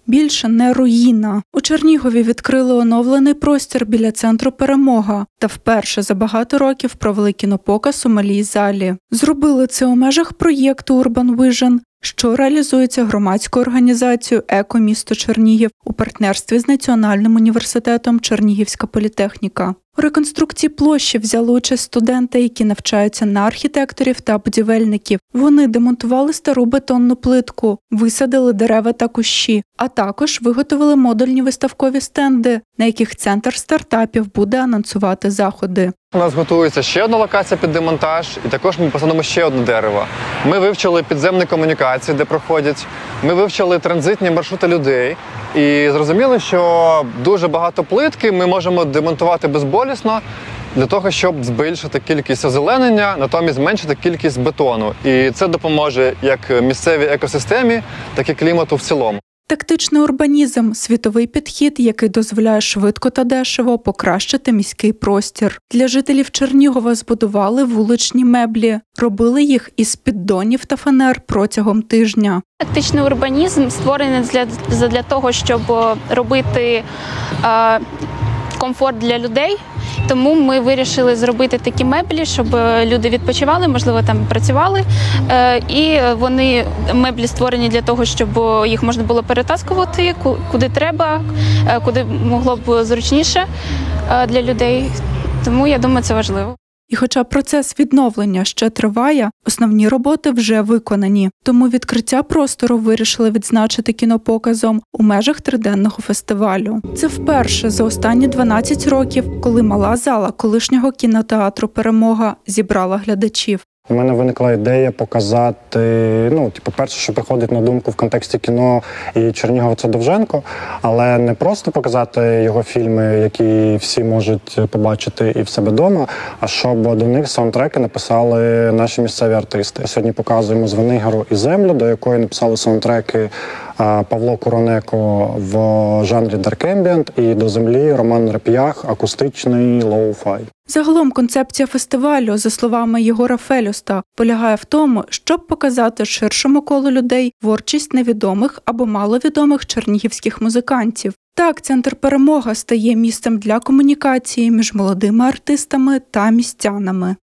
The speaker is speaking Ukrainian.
більше не руїна. У Чернігові відкрили оновлений простір біля центру «Перемога» та вперше за багато років провели кінопоказ у малій залі. Зробили це у межах проєкту Urban Vision, що реалізується громадською організацією «Еко-місто Чернігів» у партнерстві з Національним університетом Чернігівська політехніка. У реконструкції площі взяли участь студенти, які навчаються на архітекторів та будівельників. Вони демонтували стару бетонну плитку, висадили дерева та кущі, а також виготовили модульні виставкові стенди, на яких центр стартапів буде анонсувати заходи. У нас готується ще одна локація під демонтаж, і також ми посадимо ще одне дерево. Ми вивчили підземні комунікації, де проходять, ми вивчили транзитні маршрути людей і зрозуміли, що дуже багато плитки ми можемо демонтувати безболісно для того, щоб збільшити кількість озеленення, натомість зменшити кількість бетону. І це допоможе як місцевій екосистемі, так і клімату в цілому. Тактичний урбанізм – світовий підхід, який дозволяє швидко та дешево покращити міський простір. Для жителів Чернігова збудували вуличні меблі, робили їх із піддонів та фанер протягом тижня. Тактичний урбанізм створений для того, щоб робити комфорт для людей. Тому ми вирішили зробити такі меблі, щоб люди відпочивали, можливо, там працювали. І меблі створені для того, щоб їх можна було перетаскувати, куди треба, куди могло б зручніше для людей. Тому, я думаю, це важливо. І хоча процес відновлення ще триває, основні роботи вже виконані. Тому відкриття простору вирішили відзначити кінопоказом у межах триденного фестивалю. Це вперше за останні 12 років, коли мала зала колишнього кінотеатру «Перемога» зібрала глядачів. У мене виникла ідея показати, перше, що приходить на думку в контексті кіно і Чернігова – це Довженко, але не просто показати його фільми, які всі можуть побачити і в себе вдома, а щоб до них саундтреки написали наші місцеві артисти. Сьогодні показуємо «Звенигору і землю», до якої написали саундтреки Павло Куронеко в жанрі Dark Ambient, і «До землі» Роман Реп'ях, акустичний лоу-фай. Загалом концепція фестивалю, за словами Єгора Фелюста, полягає в тому, щоб показати ширшому колу людей творчість невідомих або маловідомих чернігівських музикантів. Так, центр «Перемога» стає місцем для комунікації між молодими артистами та містянами.